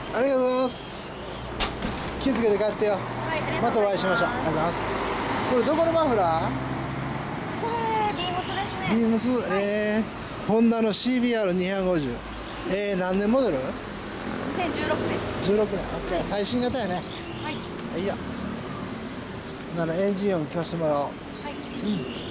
ありがとうございます。気をつけて帰ってよ。 はい、 またお会いしましょう。ありがとうございます。これどこのマフラー？ それビームスですね。 ビームス、 はい、 ホンダの CBR250。何年モデル？ 2016です。 16年。オッケー、最新型やね。 はい。 はいよ。ならエンジン音聞かせてもらおう。 はい。